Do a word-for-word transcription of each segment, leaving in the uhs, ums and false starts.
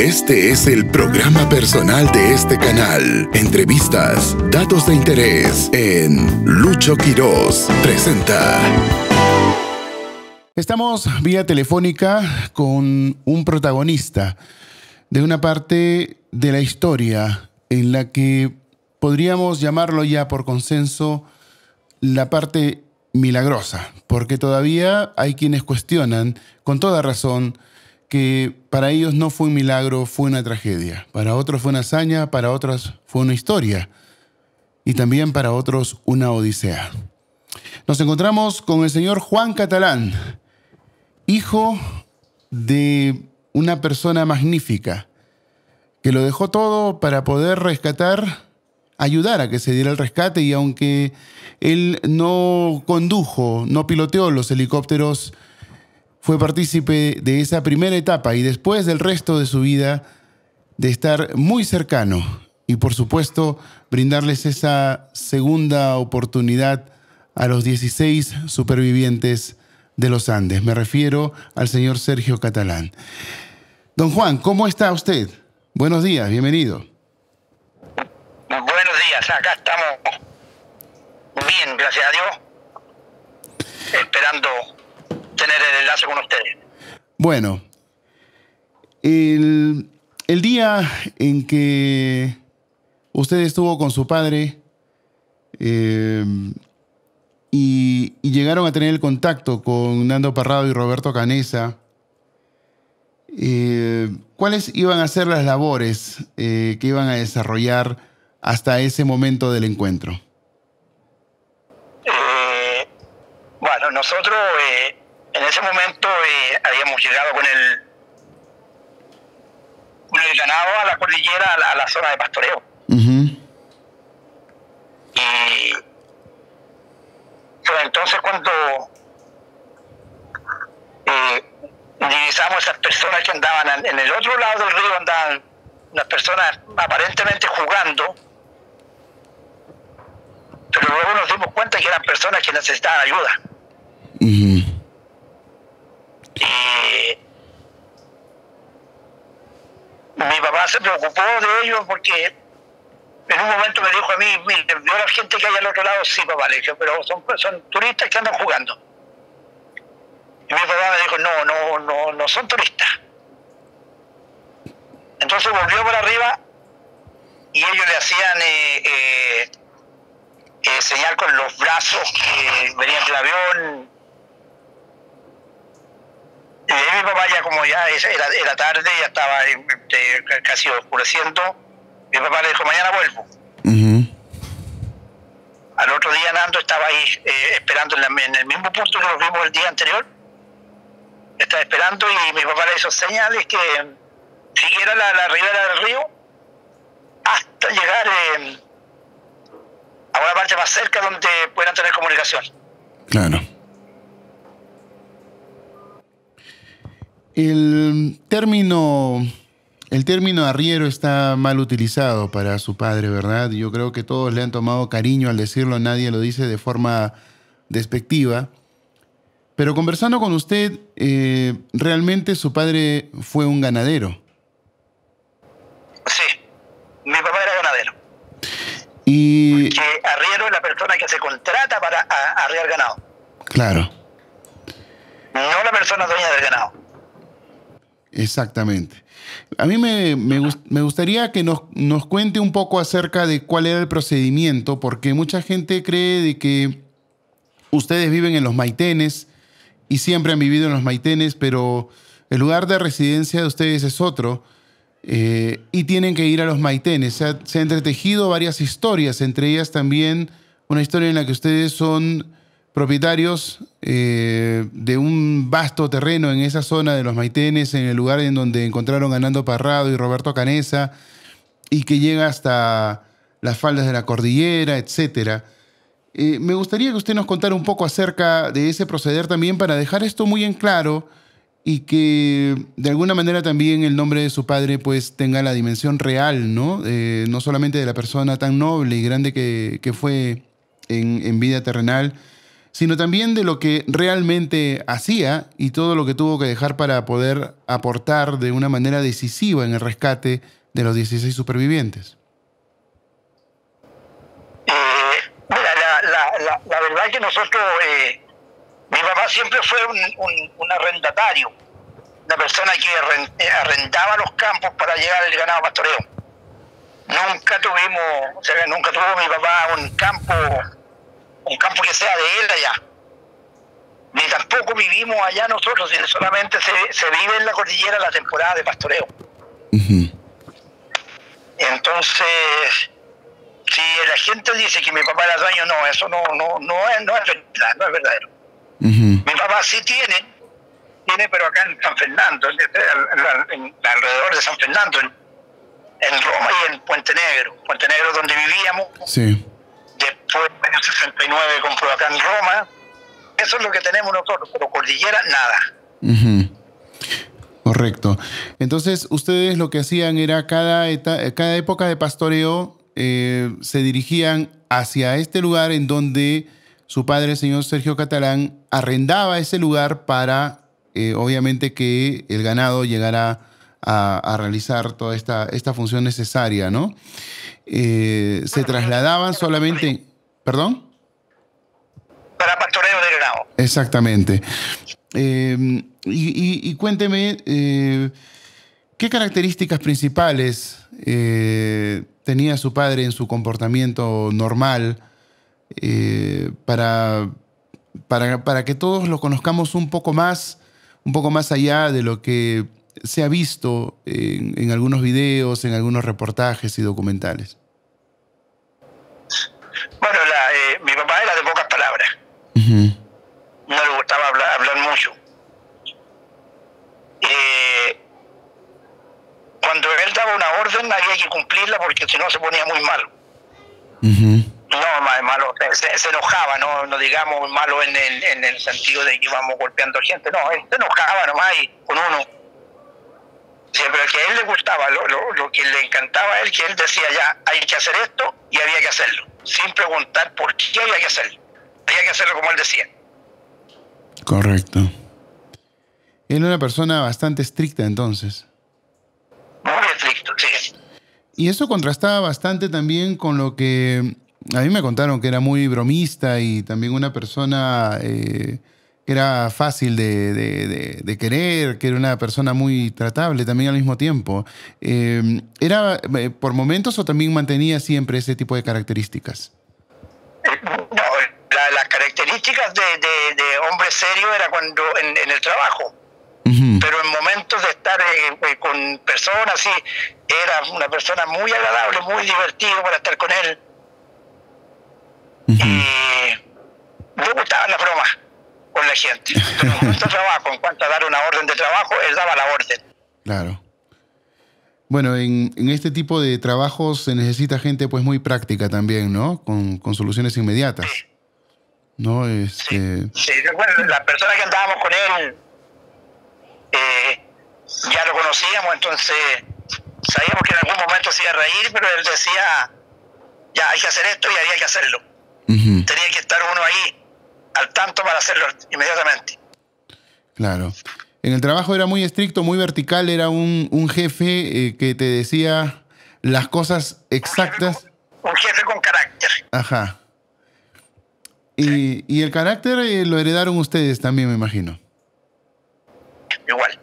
Este es el programa personal de este canal. Entrevistas, datos de interés en Lucho Quiroz presenta. Estamos vía telefónica con un protagonista de una parte de la historia en la que podríamos llamarlo ya por consenso la parte milagrosa, porque todavía hay quienes cuestionan, con toda razón, que para ellos no fue un milagro, fue una tragedia. Para otros fue una hazaña, para otros fue una historia y también para otros una odisea. Nos encontramos con el señor Juan Catalán, hijo de una persona magnífica que lo dejó todo para poder rescatar, ayudar a que se diera el rescate, y aunque él no condujo, no piloteó los helicópteros, fue partícipe de esa primera etapa y después del resto de su vida de estar muy cercano y, por supuesto, brindarles esa segunda oportunidad a los dieciséis supervivientes de los Andes. Me refiero al señor Sergio Catalán. Don Juan, ¿cómo está usted? Buenos días, bienvenido. Buenos días, acá estamos bien, gracias a Dios, esperando tener el enlace con ustedes. Bueno, el, el día en que usted estuvo con su padre eh, y, y llegaron a tener el contacto con Nando Parrado y Roberto Canessa, eh, ¿cuáles iban a ser las labores eh, que iban a desarrollar hasta ese momento del encuentro? Eh, bueno, nosotros... Eh, En ese momento eh, habíamos llegado con el, con el ganado a la cordillera, a la, a la zona de pastoreo. Uh-huh. Y fue entonces cuando eh, divisamos esas personas que andaban en el otro lado del río, andaban unas personas aparentemente jugando, pero luego nos dimos cuenta que eran personas que necesitaban ayuda. Uh-huh. Y mi papá se preocupó de ellos porque en un momento me dijo a mí, mire, veo a la gente que hay al otro lado. Sí, papá, le dije, pero son, son turistas que andan jugando. Y mi papá me dijo, no, no, no, no son turistas. Entonces volvió por arriba y ellos le hacían eh, eh, eh, señal con los brazos que venían del avión. Y mi papá, ya como ya era, era tarde, ya estaba eh, casi oscureciendo, mi papá le dijo, mañana vuelvo. Uh-huh. Al otro día Nando estaba ahí eh, esperando en, la, en el mismo punto que nos vimos el día anterior. Estaba esperando y mi papá le hizo señales que siguiera la, la ribera del río hasta llegar eh, a una parte más cerca donde puedan tener comunicación. Claro. El término, el término arriero está mal utilizado para su padre, ¿verdad? Yo creo que todos le han tomado cariño al decirlo, nadie lo dice de forma despectiva. Pero conversando con usted, eh, realmente su padre fue un ganadero. Sí, mi papá era ganadero. Y que arriero es la persona que se contrata para a, arriar ganado. Claro. No la persona dueña del ganado. Exactamente. A mí me, me, gust, me gustaría que nos, nos cuente un poco acerca de cuál era el procedimiento, porque mucha gente cree de que ustedes viven en los Maitenes y siempre han vivido en los Maitenes, pero el lugar de residencia de ustedes es otro eh, y tienen que ir a los Maitenes. Se ha, se ha entretejido varias historias, entre ellas también una historia en la que ustedes son propietarios eh, de un vasto terreno en esa zona de los Maitenes, en el lugar en donde encontraron a Nando Parrado y Roberto Canessa, y que llega hasta las faldas de la cordillera, etcétera. Eh, me gustaría que usted nos contara un poco acerca de ese proceder también, para dejar esto muy en claro y que de alguna manera también el nombre de su padre pues tenga la dimensión real, ¿no? Eh, no solamente de la persona tan noble y grande que, que fue en, en vida terrenal, sino también de lo que realmente hacía y todo lo que tuvo que dejar para poder aportar de una manera decisiva en el rescate de los dieciséis supervivientes. Eh, mira, la, la, la, la verdad es que nosotros, eh, mi papá siempre fue un, un, un arrendatario, una persona que arrendaba los campos para llegar al ganado pastoreo. Nunca tuvimos, o sea, nunca tuvo mi papá un campo, un campo que sea de él allá. Ni tampoco vivimos allá nosotros, sino solamente se, se vive en la cordillera la temporada de pastoreo. Uh-huh. Entonces, si la gente dice que mi papá era dueño, no, eso no, no, no es, no es verdad, no es verdadero. Uh-huh. Mi papá sí tiene, tiene, pero acá en San Fernando, en, en, en, alrededor de San Fernando, en, en Roma y en Puente Negro. Puente Negro donde vivíamos. Sí. Después, en el año sesenta y nueve, compró acá en Roma. Eso es lo que tenemos nosotros, pero cordillera, nada. Uh-huh. Correcto. Entonces, ustedes lo que hacían era cada, eta- cada época de pastoreo eh, se dirigían hacia este lugar en donde su padre, el señor Sergio Catalán, arrendaba ese lugar para, eh, obviamente, que el ganado llegara a, a realizar toda esta, esta función necesaria, ¿no? Eh, se trasladaban solamente... ¿Perdón? Para pastoreo de ganado. Exactamente. Eh, y, y, y cuénteme, eh, ¿qué características principales eh, tenía su padre en su comportamiento normal eh, para, para, para que todos lo conozcamos un poco más, un poco más allá de lo que se ha visto en, en algunos videos, en algunos reportajes y documentales? Bueno, la, eh, mi papá era de pocas palabras. Uh-huh. No le gustaba hablar, hablar mucho. Eh, cuando él daba una orden había que cumplirla porque si no se ponía muy malo. Uh-huh. No, más malo, se, se enojaba, no, no digamos malo en el, en el sentido de que íbamos golpeando gente, no, él se enojaba nomás y con uno. Sí, pero que a él le gustaba, lo, lo, lo que le encantaba a él, que él decía ya, hay que hacer esto y había que hacerlo, sin preguntar por qué había que hacerlo. Había que hacerlo como él decía. Correcto. Él era una persona bastante estricta entonces. Muy estricto, sí. Y eso contrastaba bastante también con lo que a mí me contaron, que era muy bromista y también una persona eh, que era fácil de, de, de, de querer, que era una persona muy tratable también al mismo tiempo. Eh, ¿Era eh, por momentos o también mantenía siempre ese tipo de características? No, la, las características de, de, de hombre serio era cuando en, en el trabajo. Uh-huh. Pero en momentos de estar eh, eh, con personas, sí, era una persona muy agradable, muy divertido para estar con él. Uh-huh. Y me gustaban las bromas con la gente. Pero en cuanto a trabajo, en cuanto a dar una orden de trabajo, él daba la orden. Claro. Bueno, en, en este tipo de trabajos se necesita gente pues muy práctica también, ¿no? Con, con soluciones inmediatas. Sí. ¿No? Este... Sí, sí. Bueno, las personas que andábamos con él eh, ya lo conocíamos, entonces sabíamos que en algún momento se iba a reír, pero él decía, ya hay que hacer esto y había que hacerlo. Uh-huh. Tenía que estar uno ahí al tanto para hacerlo inmediatamente. Claro. En el trabajo era muy estricto, muy vertical, era un, un jefe eh, que te decía las cosas exactas. Un jefe con, un jefe con carácter. Ajá. Y, sí. y el carácter eh, lo heredaron ustedes también, me imagino. Igual.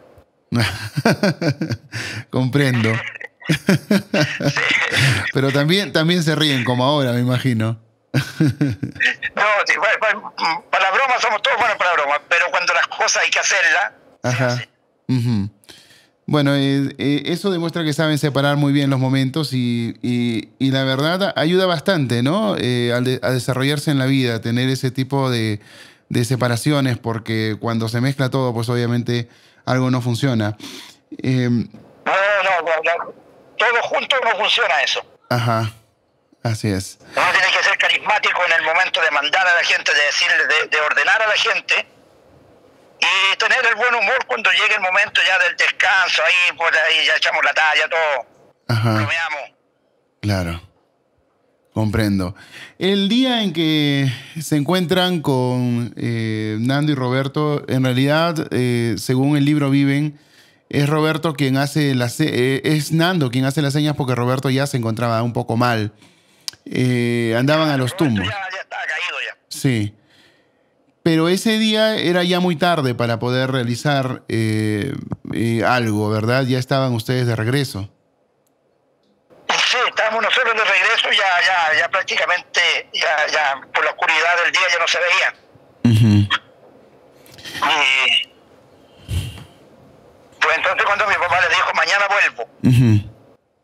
Comprendo. Sí. Pero también, también se ríen como ahora, me imagino. No, sí, bueno, para la broma somos todos buenos para la broma, pero cuando las cosas hay que hacerlas. Ajá. Uh-huh. Bueno, eh, eh, eso demuestra que saben separar muy bien los momentos y, y, y la verdad ayuda bastante, ¿no? Eh, a, de, a desarrollarse en la vida, tener ese tipo de, de separaciones, porque cuando se mezcla todo, pues obviamente algo no funciona. Eh, no, no, no, no, todo junto no funciona eso. Ajá, así es. Uno tiene que ser carismático en el momento de mandar a la gente, de decirle, de, de ordenar a la gente. Y tener el buen humor cuando llegue el momento ya del descanso, ahí por ahí ya echamos la talla, todo. Ajá. Bromeamos. Claro. Comprendo. El día en que se encuentran con eh, Nando y Roberto, en realidad, eh, según el libro Viven, es Roberto quien hace las eh, es Nando quien hace las señas porque Roberto ya se encontraba un poco mal. Eh, andaban a los tumbos. Ya, ya estaba caído ya. Sí. Pero ese día era ya muy tarde para poder realizar eh, eh, algo, ¿verdad? Ya estaban ustedes de regreso. Sí, estábamos nosotros de regreso, ya, ya, ya prácticamente, ya, ya por la oscuridad del día ya no se veía. Uh-huh. Y pues entonces cuando mi papá le dijo, mañana vuelvo. Uh-huh.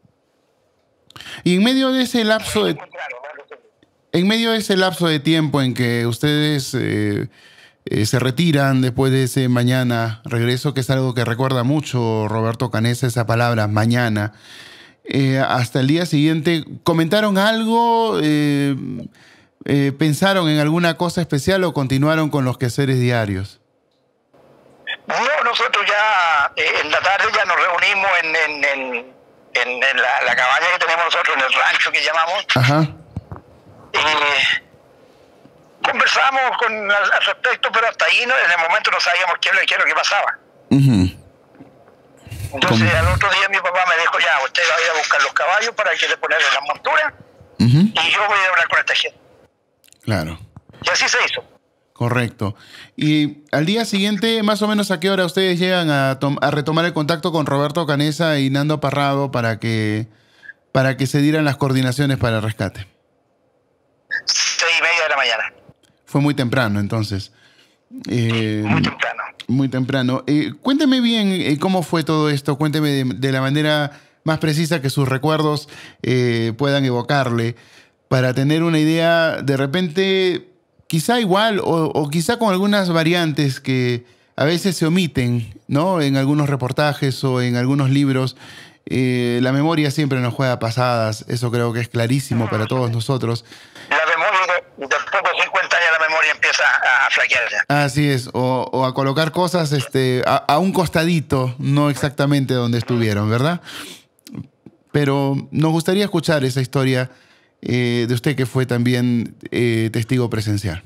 Y en medio de ese lapso de, en medio de ese lapso de tiempo en que ustedes eh, eh, se retiran después de ese mañana regreso, que es algo que recuerda mucho Roberto Canessa, esa palabra, mañana, eh, hasta el día siguiente, ¿comentaron algo? Eh, eh, ¿Pensaron en alguna cosa especial o continuaron con los quehaceres diarios? No, nosotros ya eh, en la tarde ya nos reunimos en, en, en, en, en la, la cabaña que tenemos nosotros, en el rancho que llamamos. Ajá. Eh, conversamos con, al, al respecto, pero hasta ahí no, en el momento no sabíamos qué, qué es lo que pasaba. Uh-huh. Entonces al otro día mi papá me dijo, ya, usted va a ir a buscar los caballos para que le ponerle las monturas, uh-huh, y yo voy a hablar con esta gente. Claro. Y así se hizo. Correcto. Y al día siguiente, más o menos, ¿a qué hora ustedes llegan a, a retomar el contacto con Roberto Canessa y Nando Parrado para que, para que se dieran las coordinaciones para el rescate? Seis y media de la mañana. Fue muy temprano, entonces. Eh, Muy temprano. Muy temprano. Eh, cuénteme bien eh, cómo fue todo esto. Cuénteme de, de la manera más precisa que sus recuerdos eh, puedan evocarle, para tener una idea, de repente, quizá igual o, o quizá con algunas variantes que a veces se omiten, ¿no? En algunos reportajes o en algunos libros. Eh, la memoria siempre nos juega pasadas. Eso creo que es clarísimo para todos nosotros. La memoria, después de cincuenta años la memoria empieza a flaquear ya. Así es, o, o a colocar cosas este, a, a un costadito, no exactamente donde estuvieron, ¿verdad? Pero nos gustaría escuchar esa historia eh, de usted que fue también eh, testigo presencial.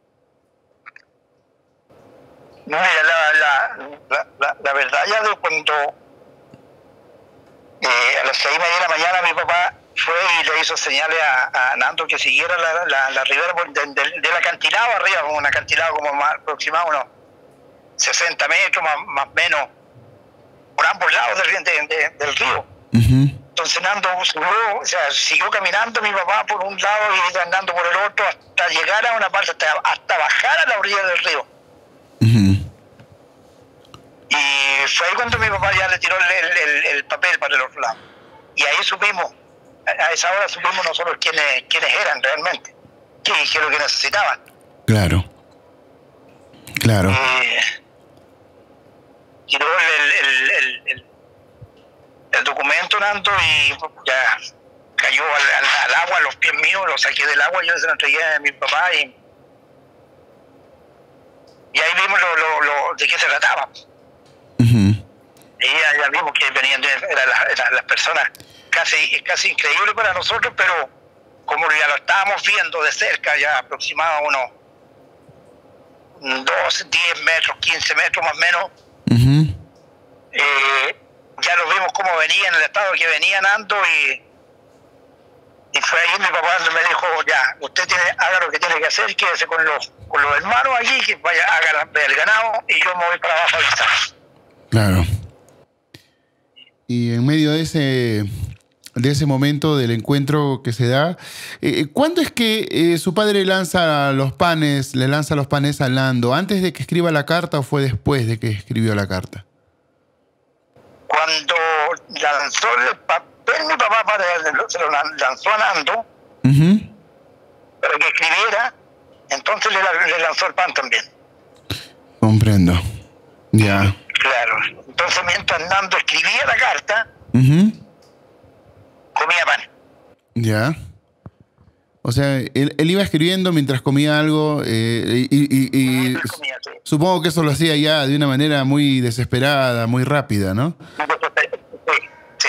No, mira, la, la, la, la, la verdad ya de cuando eh, a las seis y media de la mañana mi papá fue y le hizo señales a, a Nando que siguiera la, la, la ribera del de, de, de acantilado arriba, un acantilado como más aproximado unos sesenta metros, más o menos, por ambos lados del, de, de, del río. Uh-huh. Entonces Nando subió, o sea, siguió caminando mi papá por un lado y andando por el otro hasta llegar a una parte, hasta, hasta bajar a la orilla del río. Uh-huh. Y fue ahí cuando mi papá ya le tiró el, el, el papel para el otro lado. Y ahí supimos, a esa hora supimos nosotros quiénes, quiénes eran realmente, qué, qué es lo que necesitaban. Claro, claro. Eh, tiró el, el, el, el, el documento, Nando, y ya cayó al, al, al agua, a los pies míos, lo saqué del agua, yo se lo entregué a mi papá y, y ahí vimos lo, lo, lo, de qué se trataba. Uh-huh. Y ya, ya vimos que venían de, eran las, eran las personas casi, casi increíble para nosotros, pero como ya lo estábamos viendo de cerca, ya aproximadamente unos doce, diez metros, quince metros más o menos, uh-huh. eh, ya lo vimos cómo venían, el estado que venían Nando, y, y fue ahí mi papá donde me dijo, ya, usted tiene, haga lo que tiene que hacer, quédese con los, con los hermanos allí, que vaya, haga el ganado, y yo me voy para abajo a avisar. Claro. Y en medio de ese, de ese momento del encuentro que se da, eh, ¿cuándo es que eh, su padre lanza los panes, le lanza los panes a Nando? ¿Antes de que escriba la carta o fue después de que escribió la carta? Cuando lanzó el papel, mi papá se lo lanzó a Nando, uh-huh, para que escribiera, entonces le, le lanzó el pan también. Comprendo. Ya. Claro. Entonces mientras Nando escribía la carta, uh-huh, comía pan. Ya. O sea, él, él iba escribiendo mientras comía algo eh, y, y, y, y comía, sí. Supongo que eso lo hacía ya de una manera muy desesperada, muy rápida, ¿no? Sí, sí.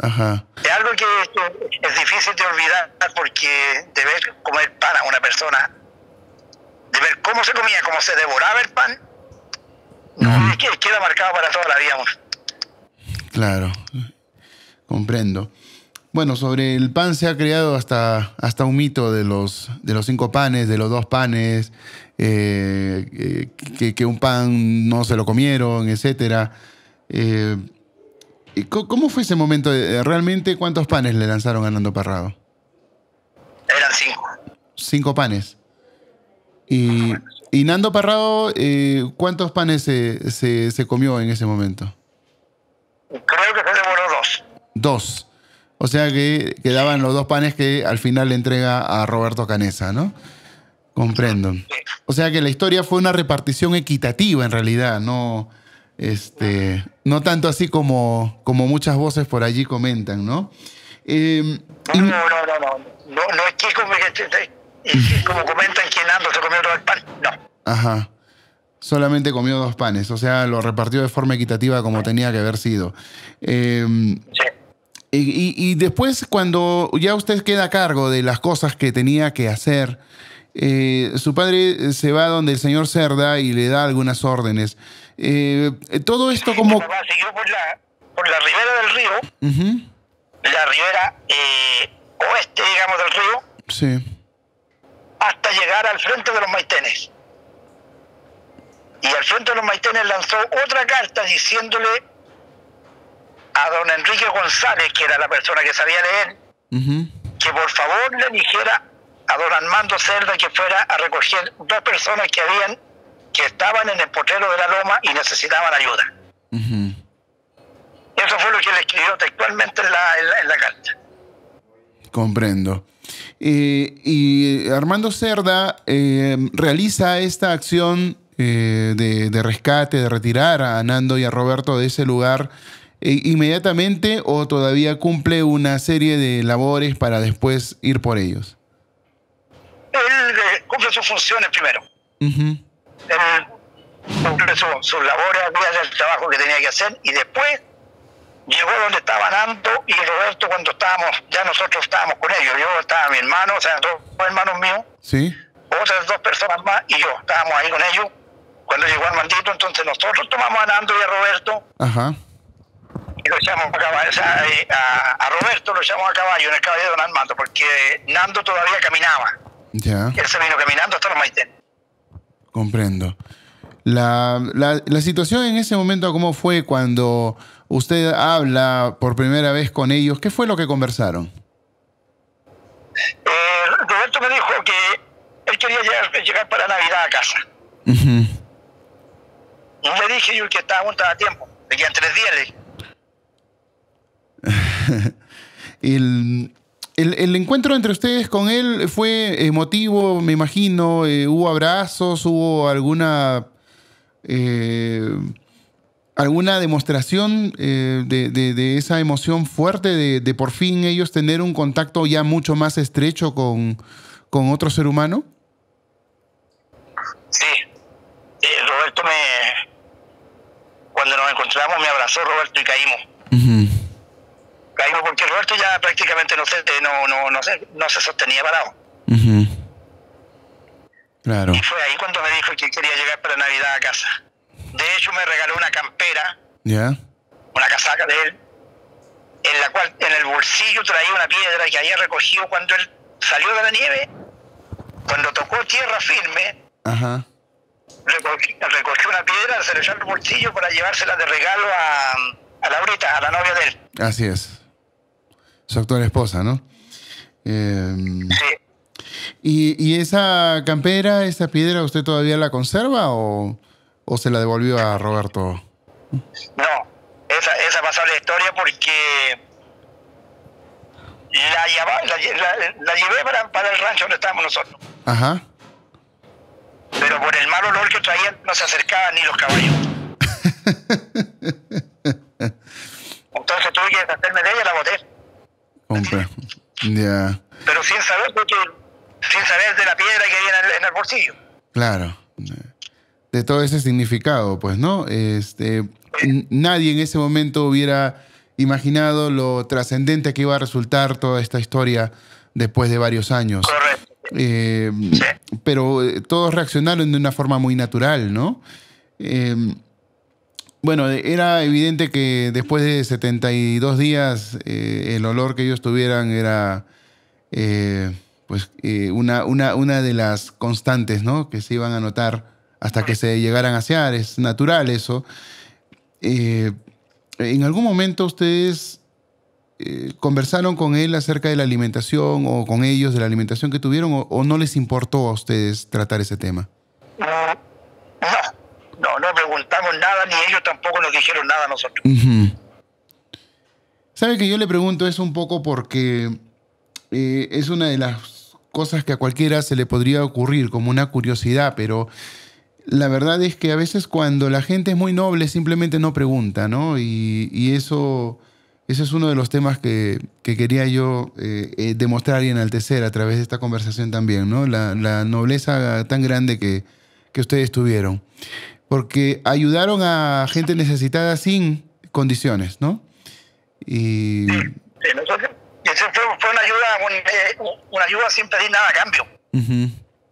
Ajá. Es algo que, que es difícil de olvidar, porque de ver comer pan a una persona, de ver cómo se comía, cómo se devoraba el pan, no, uh-huh. es que queda marcado para toda la vida. Claro, comprendo. Bueno, sobre el pan se ha creado hasta, hasta un mito de los, de los cinco panes, de los dos panes, eh, eh, que, que un pan no se lo comieron, etcétera. Eh, ¿Cómo fue ese momento? ¿Realmente cuántos panes le lanzaron a Nando Parrado? Eran cinco. Cinco panes. Y, y Nando Parrado, eh, ¿cuántos panes se, se, se comió en ese momento? Creo que se devoró dos. Dos. O sea que quedaban los dos panes que al final le entrega a Roberto Canessa, ¿no? Comprendo. Sí. O sea que la historia fue una repartición equitativa en realidad, no, este, no tanto así como, como muchas voces por allí comentan, ¿no? Eh, no, no, no, no, no, no, no es que como, como comentan que Nando se comió todo el pan, no. Ajá. Solamente comió dos panes, o sea, lo repartió de forma equitativa como tenía que haber sido. Eh, sí. Y, y después, cuando ya usted queda a cargo de las cosas que tenía que hacer, eh, su padre se va donde el señor Cerda y le da algunas órdenes. Eh, todo esto sí, como... Mi papá siguió por la, por la ribera del río, uh-huh. la ribera eh, oeste, digamos, del río, sí. hasta llegar al frente de los Maitenes. Y al frente de los Maitenes lanzó otra carta diciéndole a don Enrique González, que era la persona que sabía leer, uh-huh. que por favor le dijera a don Armando Cerda que fuera a recoger dos personas que habían, que estaban en el potrero de la loma y necesitaban ayuda. Uh-huh. Eso fue lo que le escribió textualmente en la, en la, en la carta. Comprendo. Eh, y Armando Cerda eh, realiza esta acción eh, de, de rescate, de retirar a Nando y a Roberto de ese lugar inmediatamente, o todavía cumple una serie de labores para después ir por ellos? Él eh, cumple sus funciones primero. Uh-huh. Él cumple su, sus labores, hacía el trabajo que tenía que hacer, y después llegó donde estaba Nando y Roberto cuando estábamos, ya nosotros estábamos con ellos. Yo estaba mi hermano, o sea, dos hermanos míos, ¿sí? Otras dos personas más y yo, estábamos ahí con ellos. Cuando llegó Armandito, entonces nosotros tomamos a Nando y a Roberto. Ajá. Y lo echamos a caballo, o sea, a, a Roberto lo echamos a caballo en el caballo de don Armando, porque Nando todavía caminaba. Ya. Él se vino caminando hasta los Maitenes. Comprendo. La, la, la situación en ese momento, ¿cómo fue cuando usted habla por primera vez con ellos? ¿Qué fue lo que conversaron? Eh, Roberto me dijo que él quería llegar, llegar para Navidad a casa. Uh-huh. Y le dije yo que estaba junto a tiempo, le quedan tres días, le dije. el, el, el encuentro entre ustedes con él fue emotivo, me imagino. Eh, ¿Hubo abrazos? ¿Hubo alguna eh, alguna demostración eh, de, de, de esa emoción fuerte de, de por fin ellos tener un contacto ya mucho más estrecho con, con otro ser humano? Sí. Eh, Roberto me... Cuando nos encontramos me abrazó Roberto y caímos. Uh-huh. Caímos porque Roberto ya prácticamente no se, no, no, no se, no se sostenía parado. Uh-huh. Claro. Y fue ahí cuando me dijo que quería llegar para Navidad a casa. De hecho, me regaló una campera, yeah. una casaca de él, en la cual en el bolsillo traía una piedra que había recogido cuando él salió de la nieve. Cuando tocó tierra firme, uh-huh. recogió, recogió una piedra, se le echó al bolsillo para llevársela de regalo a, a Laurita, a la novia de él. Así es. Su actual esposa, ¿no? Eh, sí. ¿Y, ¿Y esa campera, esa piedra, usted todavía la conserva o, o se la devolvió a Roberto? No, esa, esa pasó la historia porque la, lleva, la, la, la llevé para, para el rancho donde estábamos nosotros. Ajá. Pero por el mal olor que traían no se acercaban ni los caballos. Entonces tuve que deshacerme de ella y la boté. Compre. Ya. Yeah. Pero sin saber porque, sin saber de la piedra que había en el, en el bolsillo. Claro. De todo ese significado, pues, ¿no? Este, sí. Nadie en ese momento hubiera imaginado lo trascendente que iba a resultar toda esta historia después de varios años. Correcto. Eh, sí. Pero eh, todos reaccionaron de una forma muy natural, ¿no? Eh, bueno, era evidente que después de setenta y dos días eh, el olor que ellos tuvieran era eh, pues, eh, una, una, una de las constantes, ¿no? Que se iban a notar hasta que se llegaran a asear. Es natural eso. Eh, ¿En algún momento ustedes eh, conversaron con él acerca de la alimentación o con ellos de la alimentación que tuvieron o, o no les importó a ustedes tratar ese tema? No, no, no preguntamos nada, ni ellos tampoco nos dijeron nada a nosotros. Uh-huh. ¿Sabe que yo le pregunto eso un poco porque eh, es una de las cosas que a cualquiera se le podría ocurrir como una curiosidad, pero la verdad es que a veces cuando la gente es muy noble simplemente no pregunta, ¿no? Y, y eso, eso es uno de los temas que, que quería yo eh, eh, demostrar y enaltecer a través de esta conversación también, ¿no? La, la nobleza tan grande que, que ustedes tuvieron. Porque ayudaron a gente necesitada sin condiciones, ¿no? Y... Sí, sí, nosotros, y eso fue, fue una ayuda, un, eh, una ayuda sin pedir nada a cambio. Uh-huh.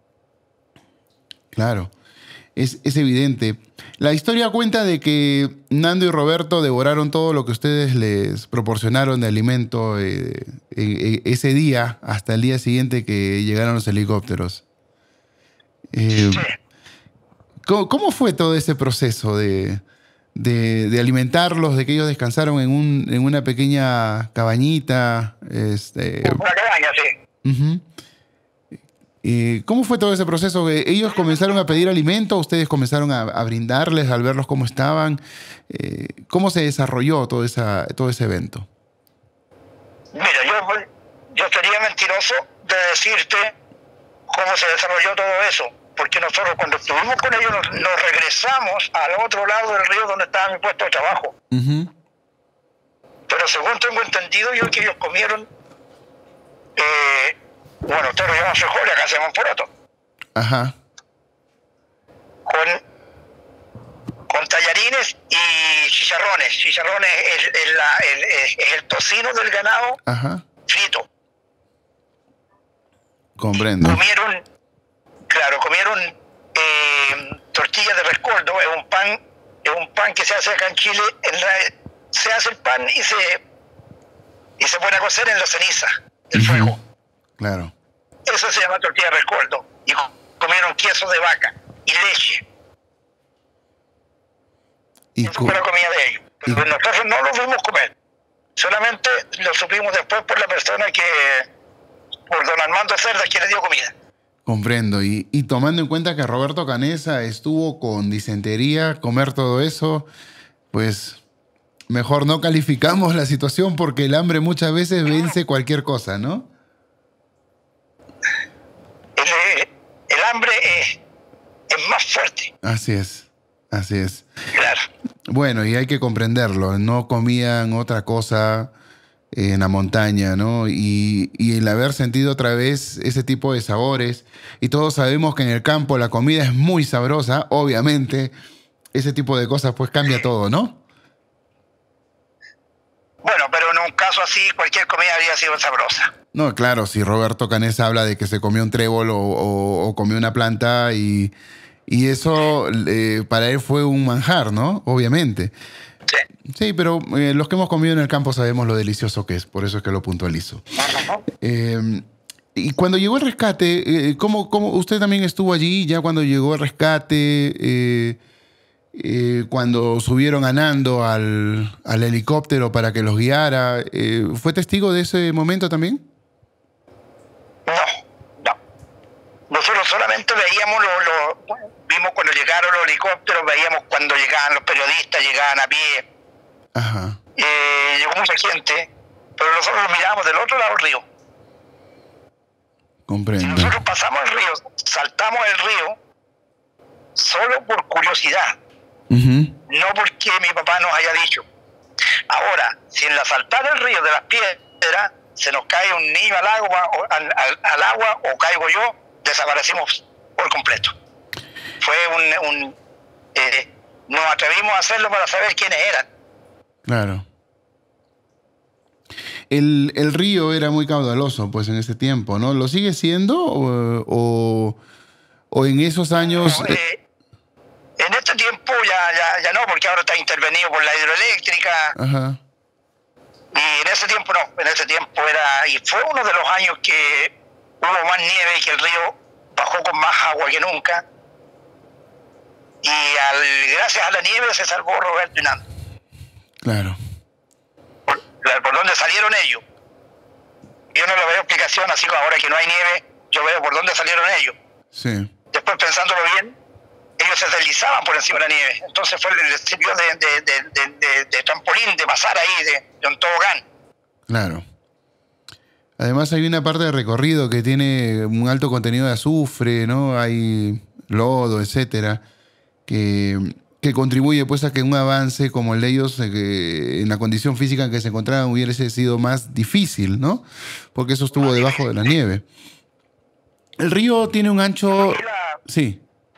Claro. Es, es evidente. La historia cuenta de que Nando y Roberto devoraron todo lo que ustedes les proporcionaron de alimento eh, eh, ese día hasta el día siguiente que llegaron los helicópteros. Eh, sí. ¿cómo, ¿Cómo fue todo ese proceso de, de, de alimentarlos, de que ellos descansaron en, un, en una pequeña cabañita? Este, una cabaña, sí. Uh-huh. Eh, ¿Cómo fue todo ese proceso? ¿Ellos comenzaron a pedir alimento? ¿Ustedes comenzaron a, a brindarles al verlos cómo estaban? Eh, ¿Cómo se desarrolló todo, esa, todo ese evento? Mira, yo, yo sería mentiroso de decirte cómo se desarrolló todo eso, porque nosotros cuando estuvimos con ellos nos, nos regresamos al otro lado del río donde estaba mi puesto de trabajo. Uh-huh. Pero según tengo entendido yo que ellos comieron... Eh, Bueno, ustedes lo llaman frijoles, acá se llaman porotos. Ajá. Con, con tallarines y chicharrones. Chicharrones es, es, la, el, es, es el tocino del ganado. Ajá. Frito. Comprendo. Y comieron, claro, comieron eh, tortillas de rescoldo. Es un pan, es un pan que se hace acá en Chile. En la, se hace el pan y se, y se pone a cocer en la ceniza del uh-huh. fuego. Claro. Eso se llama tortilla de rescoldo. Y comieron queso de vaca y leche. Y Eso fue la comida de ellos. Pero y... nosotros no lo fuimos comer. Solamente lo supimos después por la persona que, por don Armando Cerdas, que le dio comida. Comprendo. Y, y tomando en cuenta que Roberto Canessa estuvo con disentería, comer todo eso, pues mejor no calificamos la situación porque el hambre muchas veces vence cualquier cosa, ¿no? El, el hambre es, es más fuerte. Así es, así es. Claro. Bueno, y hay que comprenderlo. No comían otra cosa en la montaña, ¿no? Y, y el haber sentido otra vez ese tipo de sabores. Y todos sabemos que en el campo la comida es muy sabrosa, obviamente. Ese tipo de cosas pues cambia todo, ¿no? Bueno, pero en un caso así cualquier comida habría sido sabrosa. No, claro, si Roberto Canessa habla de que se comió un trébol o, o, o comió una planta y, y eso eh, para él fue un manjar, ¿no? Obviamente. Sí. Sí, pero eh, los que hemos comido en el campo sabemos lo delicioso que es, por eso es que lo puntualizo. Eh, y cuando llegó el rescate, eh, ¿cómo, cómo usted también estuvo allí ya cuando llegó el rescate? Eh, eh, cuando subieron a Nando al, al helicóptero para que los guiara, eh, ¿fue testigo de ese momento también? No, no. Nosotros solamente veíamos, lo, lo, vimos cuando llegaron los helicópteros, veíamos cuando llegaban los periodistas, llegaban a pie. Ajá. Eh, llegó mucha gente, pero nosotros lo mirábamos del otro lado del río. Comprendo. Si nosotros pasamos el río, saltamos el río, solo por curiosidad. Uh-huh. No porque mi papá nos haya dicho. Ahora, si en la saltada del río de las piedras se nos cae un niño al agua, o, al, al, al agua o caigo yo, desaparecimos por completo. Fue un... un eh, nos atrevimos a hacerlo para saber quiénes eran. Claro. el, el río era muy caudaloso, pues, en ese tiempo, ¿no? ¿Lo sigue siendo o, o, o en esos años...? No, eh, en este tiempo ya, ya, ya no, porque ahora está intervenido por la hidroeléctrica. Ajá. Y en ese tiempo no, en ese tiempo era... Y fue uno de los años que hubo más nieve y que el río bajó con más agua que nunca. Y al, gracias a la nieve se salvó Roberto y Nando. Claro. Por, por dónde salieron ellos. Yo no le veo explicación, así como ahora que no hay nieve, yo veo por dónde salieron ellos. Sí. Después, pensándolo bien, ellos se deslizaban por encima de la nieve. Entonces fue el sirvió de, de, de, de, de, de trampolín, de pasar ahí, de, de un tobogán. Claro. Además hay una parte de recorrido que tiene un alto contenido de azufre, ¿no? Hay lodo, etcétera, que, que contribuye pues a que un avance como el de ellos, eh, que en la condición física en que se encontraban, hubiese sido más difícil, ¿no? Porque eso estuvo debajo de la nieve. El río tiene un ancho... La, sí.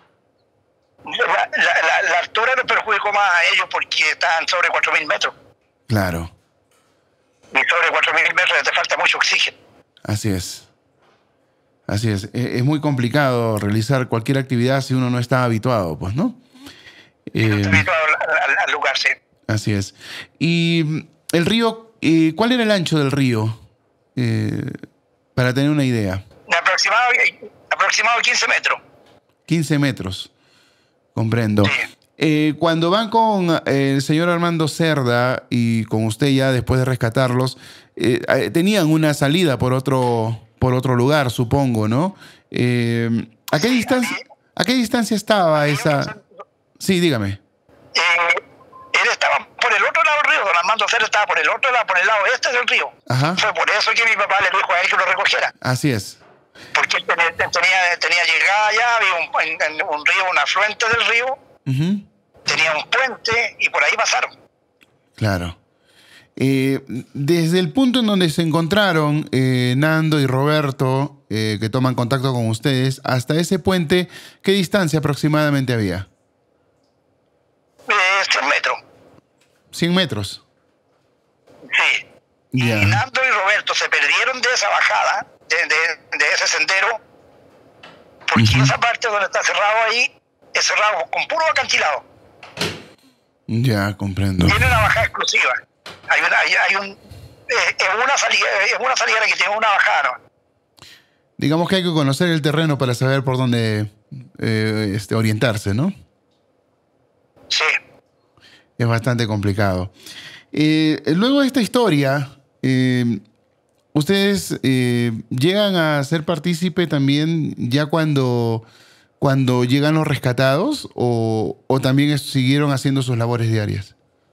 la, la, la, la altura les perjudicó más a ellos porque estaban sobre cuatro mil metros. Claro. Y sobre cuatro mil metros te falta mucho oxígeno. Así es. Así es. Es muy complicado realizar cualquier actividad si uno no está habituado, pues, ¿no? Eh, no está habituado al, al lugar, sí. Así es. Y el río, eh, ¿cuál era el ancho del río? Eh, para tener una idea. Aproximado, aproximado quince metros. quince metros. Comprendo. Sí. Eh, cuando van con eh, el señor Armando Cerda y con usted ya después de rescatarlos, eh, eh, tenían una salida por otro, por otro lugar, supongo, ¿no? Eh, ¿a, qué sí, distancia, a, mí, ¿A qué distancia estaba esa...? Sí, dígame. Eh, él estaba por el otro lado del río, don Armando Cerda estaba por el otro lado, por el lado este del río. Ajá. Fue por eso que mi papá le dijo a él que lo recogiera. Así es. Porque él tenía, tenía, tenía llegada allá, había un, un, un río, un afluente del río. Uh-huh. Tenía un puente y por ahí pasaron. Claro. Eh, desde el punto en donde se encontraron eh, Nando y Roberto, eh, que toman contacto con ustedes, hasta ese puente, ¿qué distancia aproximadamente había? Eh, cien metros. ¿cien metros? Sí. Yeah. Y Nando y Roberto se perdieron de esa bajada, de, de, de ese sendero, porque uh-huh. esa parte donde está cerrado ahí, es cerrado con puro acantilado. Ya, comprendo. Tiene una bajada exclusiva. Hay una, hay, hay un, eh, es una salida, es una salida que tiene una bajada, ¿no? Digamos que hay que conocer el terreno para saber por dónde eh, este, orientarse, ¿no? Sí. Es bastante complicado. Eh, luego de esta historia, eh, ¿ustedes eh, llegan a ser partícipe también ya cuando... cuando llegan los rescatados o, o también siguieron haciendo sus labores diarias?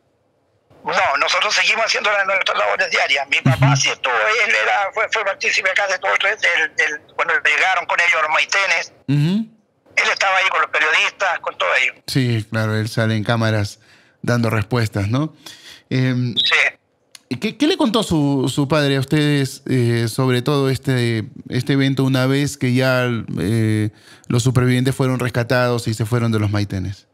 No, nosotros seguimos haciendo nuestras labores diarias. Mi papá uh-huh. sí estuvo, él era, fue, fue partícipe acá de todo el, del, del, cuando llegaron con ellos a los maitenes. Uh-huh. Él estaba ahí con los periodistas, con todo ello. Sí, claro, él sale en cámaras dando respuestas, ¿no? Eh, sí. ¿qué, ¿Qué le contó su, su padre a ustedes eh, sobre todo este, este evento una vez que ya eh, los supervivientes fueron rescatados y se fueron de los maitenes?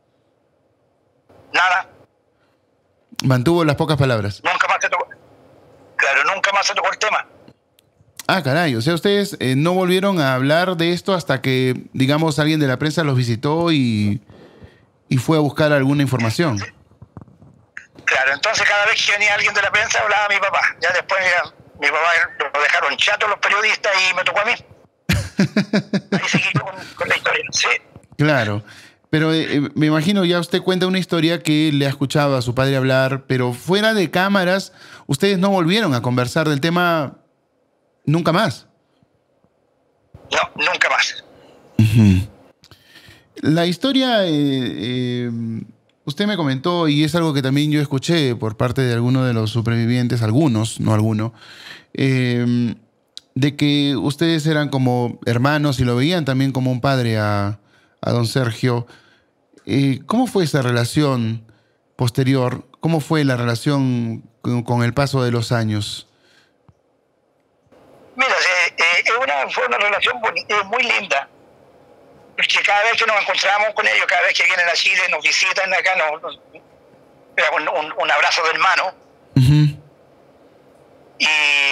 Nada. ¿Mantuvo las pocas palabras? Nunca más se tocó. Claro, nunca más se tocó el tema. Ah, caray. O sea, ustedes eh, no volvieron a hablar de esto hasta que, digamos, alguien de la prensa los visitó y, y fue a buscar alguna información. Claro, entonces cada vez que venía alguien de la prensa hablaba a mi papá. Ya después ya, mi papá lo dejaron chato los periodistas y me tocó a mí. Ahí seguí con, con la historia, sí. Claro. Pero eh, me imagino ya usted cuenta una historia que le ha escuchado a su padre hablar, pero fuera de cámaras, ustedes no volvieron a conversar del tema nunca más. No, nunca más. Uh-huh. La historia, eh, eh, usted me comentó, y es algo que también yo escuché por parte de algunos de los supervivientes, algunos, no algunos, eh, de que ustedes eran como hermanos y lo veían también como un padre a... a don Sergio. Eh, ¿Cómo fue esa relación posterior? ¿Cómo fue la relación con, con el paso de los años? Mira, eh, eh, una, fue una relación bonita, muy linda. Porque cada vez que nos encontramos con ellos, cada vez que vienen a Chile, nos visitan acá, nos, nos, un, un, un abrazo de hermano. Uh-huh. Y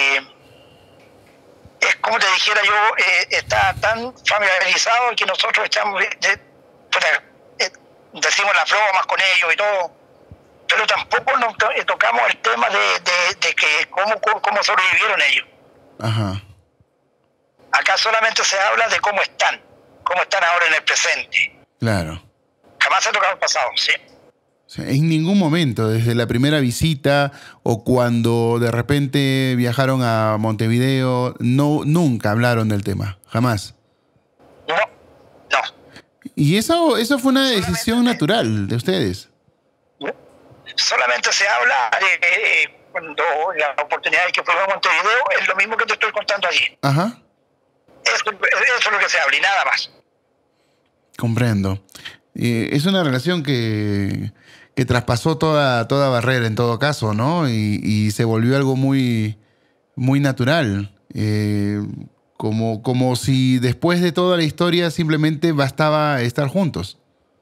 eh, está tan familiarizado que nosotros estamos, de, de, eh, decimos las bromas con ellos y todo, pero tampoco nos to tocamos el tema de, de, de que cómo, cómo, cómo sobrevivieron ellos. Ajá. Acá solamente se habla de cómo están, cómo están ahora en el presente. Claro. Jamás se ha tocado el pasado, sí. O sea, en ningún momento, desde la primera visita o cuando de repente viajaron a Montevideo, no, nunca hablaron del tema, jamás. No, no. Y eso, eso fue una decisión natural de ustedes. Solamente se habla de, de, de cuando la oportunidad de que fuimos a Montevideo es lo mismo que te estoy contando allí. Ajá. Eso, eso es lo que se habla y nada más. Comprendo. Eh, es una relación que, que traspasó toda, toda barrera en todo caso, ¿no? Y, y se volvió algo muy, muy natural. Eh, como, como si después de toda la historia simplemente bastaba estar juntos.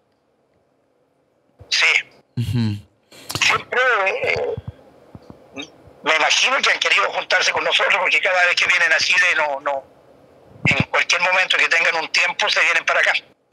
Sí. Uh-huh. Siempre eh, me imagino que han querido juntarse con nosotros porque cada vez que vienen a Chile, no, no, en cualquier momento que tengan un tiempo se vienen para acá.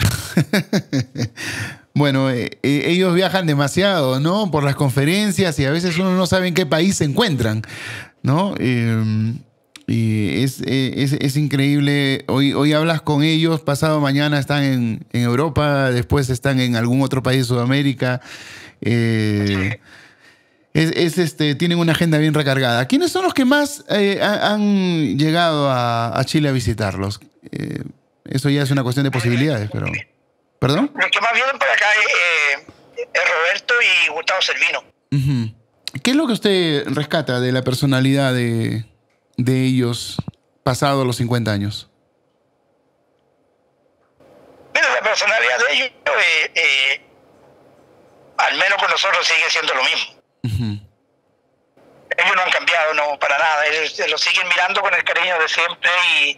Bueno, eh, eh, ellos viajan demasiado, ¿no? Por las conferencias y a veces uno no sabe en qué país se encuentran, ¿no? Eh, y es, es, es increíble. Hoy, hoy hablas con ellos, pasado mañana están en, en Europa, después están en algún otro país de Sudamérica. Eh, es, es, este, tienen una agenda bien recargada. ¿Quiénes son los que más eh, han llegado a, a Chile a visitarlos? Eh, eso ya es una cuestión de posibilidades, pero... ¿Perdón? Los que más vienen para acá es, eh, es Roberto y Gustavo Servino. Uh-huh. ¿Qué es lo que usted rescata de la personalidad de, de ellos pasados los cincuenta años? Mira, la personalidad de ellos, eh, eh, al menos con nosotros, sigue siendo lo mismo. Uh-huh. Ellos no han cambiado, no, para nada. Ellos lo siguen mirando con el cariño de siempre y...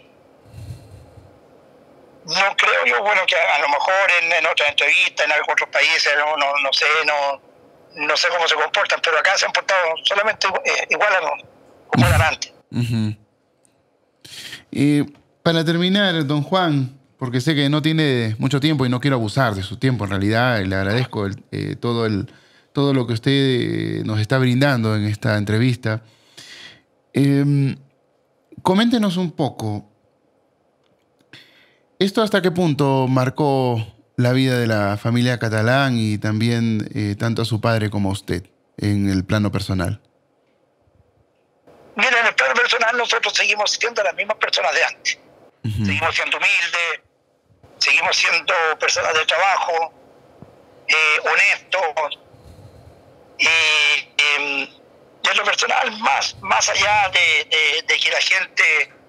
No creo yo, bueno, que a lo mejor en, en otras entrevistas, en algunos otros países, no, no, no sé, no, no sé cómo se comportan, pero acá se han portado solamente eh, igual a como eran antes. Uh-huh. Y para terminar, don Juan, porque sé que no tiene mucho tiempo y no quiero abusar de su tiempo, en realidad le agradezco el, eh, todo, el, todo lo que usted eh, nos está brindando en esta entrevista. Eh, coméntenos un poco. ¿Esto hasta qué punto marcó la vida de la familia Catalán y también eh, tanto a su padre como a usted en el plano personal? Mira, en el plano personal nosotros seguimos siendo las mismas personas de antes. Uh-huh. Seguimos siendo humildes, seguimos siendo personas de trabajo, eh, honestos. Y eh, en lo personal, más, más allá de, de, de que la gente...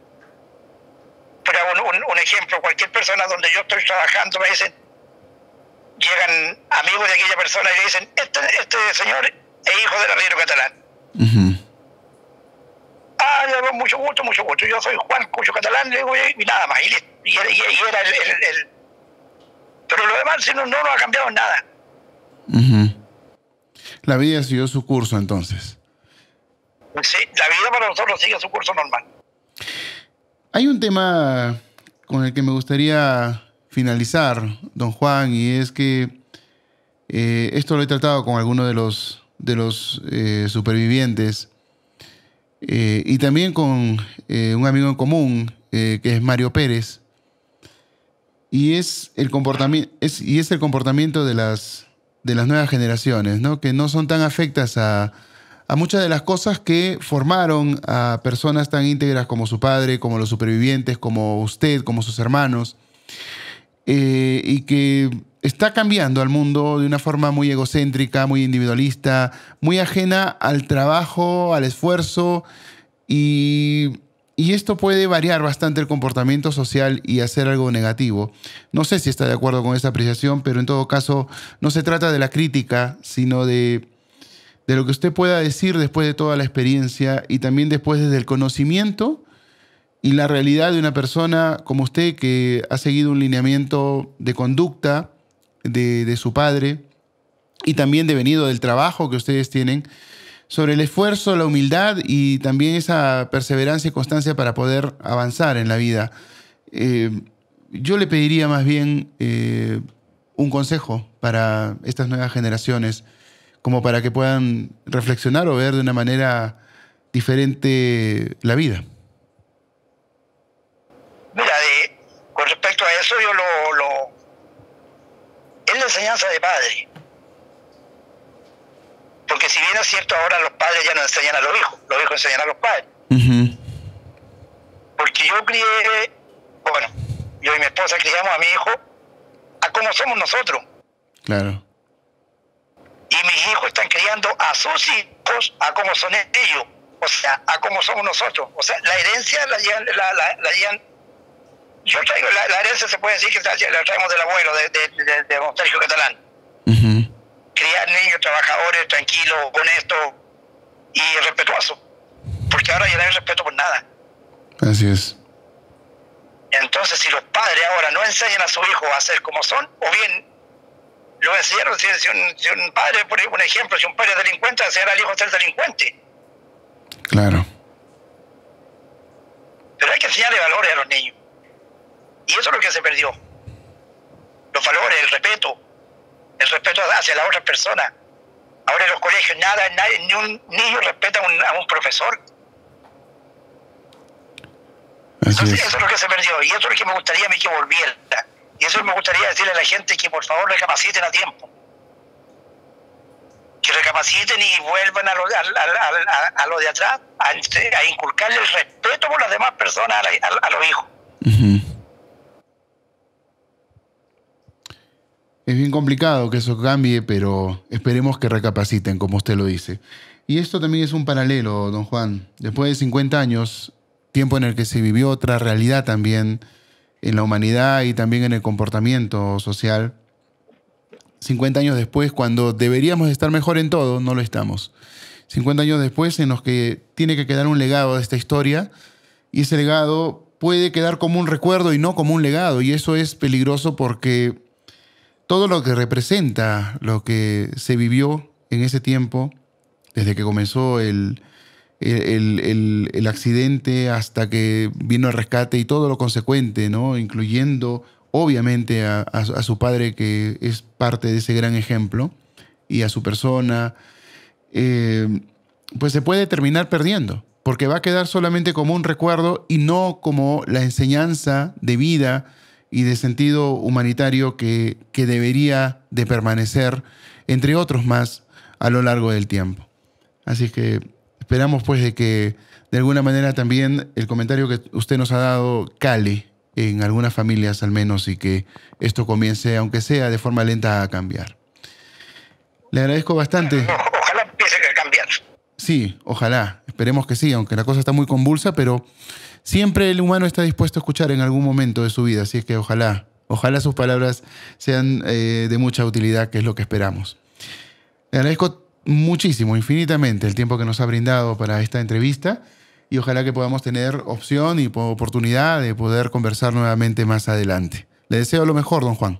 Pero un, un, un ejemplo, cualquier persona donde yo estoy trabajando me dicen, llegan amigos de aquella persona y le dicen, este, este señor es hijo del arriero Catalán. Uh-huh. Ah, yo digo, mucho gusto, mucho gusto. Yo soy Juan Cucho Catalán, le digo, y nada más. Y, y, y era el, el, el... Pero lo demás si no, no nos ha cambiado nada. Uh-huh. La vida siguió su curso entonces. Sí, la vida para nosotros sigue su curso normal. Hay un tema con el que me gustaría finalizar, don Juan, y es que eh, esto lo he tratado con algunos de los, de los eh, supervivientes eh, y también con eh, un amigo en común, eh, que es Mario Pérez, y es el comportamiento, es, y es el comportamiento de las, de las nuevas generaciones, ¿no? Que no son tan afectas a... a muchas de las cosas que formaron a personas tan íntegras como su padre, como los supervivientes, como usted, como sus hermanos, eh, y que está cambiando al mundo de una forma muy egocéntrica, muy individualista, muy ajena al trabajo, al esfuerzo, y, y esto puede variar bastante el comportamiento social y hacer algo negativo. No sé si está de acuerdo con esta apreciación, pero en todo caso no se trata de la crítica, sino de... de lo que usted pueda decir después de toda la experiencia y también después desde el conocimiento y la realidad de una persona como usted que ha seguido un lineamiento de conducta de, de su padre y también devenido del trabajo que ustedes tienen sobre el esfuerzo, la humildad y también esa perseverancia y constancia para poder avanzar en la vida. Eh, yo le pediría más bien eh, un consejo para estas nuevas generaciones, como para que puedan reflexionar o ver de una manera diferente la vida. Mira, de, con respecto a eso, yo lo, lo... es la enseñanza de padre. Porque si bien es cierto, ahora los padres ya no enseñan a los hijos, los hijos enseñan a los padres. Uh-huh. Porque yo crié, bueno, yo y mi esposa criamos a mi hijo a como somos nosotros. Claro. Y mis hijos están criando a sus hijos a como son ellos, o sea, a como somos nosotros. O sea, la herencia la llevan, la, la, la llevan, yo traigo, la, la herencia se puede decir que la, la traemos del abuelo, de, de, de, de don Sergio Catalán. Uh-huh. Criar niños trabajadores, tranquilos, honestos y respetuosos. Porque ahora ya no hay respeto por nada. Así es. Entonces, si los padres ahora no enseñan a sus hijos a ser como son, o bien lo enseñaron, si, si, un, si un padre, por un ejemplo, si un padre es delincuente, enseñar al hijo a ser delincuente. Claro. Pero hay que enseñarle valores a los niños. Y eso es lo que se perdió. Los valores, el respeto. El respeto hacia las otras personas. Ahora en los colegios nada, nadie, ni un niño respeta a un, a un profesor. Así Entonces es. eso es lo que se perdió. Y eso es lo que me gustaría a mí que volviera. Y eso me gustaría decirle a la gente que por favor recapaciten a tiempo. Que recapaciten y vuelvan a lo, a, a, a, a lo de atrás, a, a inculcarle el respeto por las demás personas a, la, a, a los hijos. Uh-huh. Es bien complicado que eso cambie, pero esperemos que recapaciten, como usted lo dice. Y esto también es un paralelo, don Juan. Después de cincuenta años, tiempo en el que se vivió otra realidad también en la humanidad y también en el comportamiento social. cincuenta años después, cuando deberíamos estar mejor en todo, no lo estamos. cincuenta años después en los que tiene que quedar un legado de esta historia, y ese legado puede quedar como un recuerdo y no como un legado, y eso es peligroso porque todo lo que representa, lo que se vivió en ese tiempo, desde que comenzó el, el, el, el accidente hasta que vino el rescate y todo lo consecuente, ¿no? Incluyendo obviamente a, a, a su padre, que es parte de ese gran ejemplo, y a su persona, eh, pues se puede terminar perdiendo, porque va a quedar solamente como un recuerdo y no como la enseñanza de vida y de sentido humanitario que, que debería de permanecer, entre otros más, a lo largo del tiempo. Así que esperamos pues de que de alguna manera también el comentario que usted nos ha dado cale en algunas familias al menos, y que esto comience, aunque sea de forma lenta, a cambiar. Le agradezco bastante. Ojalá empiece a cambiar. Sí, ojalá. Esperemos que sí, aunque la cosa está muy convulsa, pero siempre el humano está dispuesto a escuchar en algún momento de su vida, así es que ojalá, ojalá sus palabras sean eh, de mucha utilidad, que es lo que esperamos. Le agradezco muchísimo, infinitamente, el tiempo que nos ha brindado para esta entrevista, y ojalá que podamos tener opción y oportunidad de poder conversar nuevamente más adelante. Le deseo lo mejor, don Juan.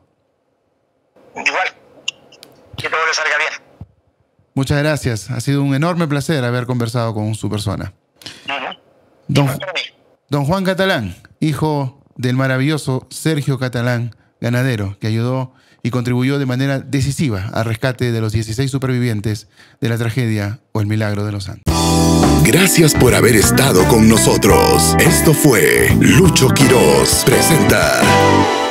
Igual, que todo le salga bien. Muchas gracias, ha sido un enorme placer haber conversado con su persona. Uh-huh. Don Don Juan Catalán, hijo del maravilloso Sergio Catalán, ganadero, que ayudó y contribuyó de manera decisiva al rescate de los dieciséis supervivientes de la tragedia o el milagro de los Andes. Gracias por haber estado con nosotros. Esto fue Lucho Quirós Presenta